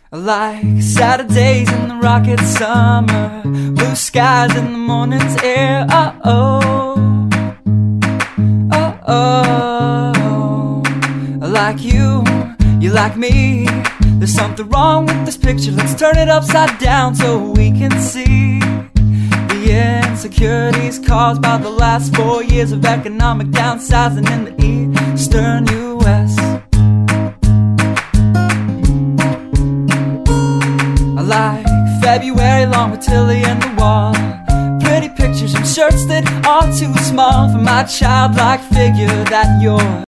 Like Saturdays in the rocket summer, blue skies in the morning's air. Oh, oh, oh, oh. Like you like me. There's something wrong with this picture. Let's turn it upside down so we can see the insecurities caused by the last 4 years of economic downsizing in the eastern U.S. Like February long with Tilly and the wall, pretty pictures and shirts that are too small for my childlike figure that you're.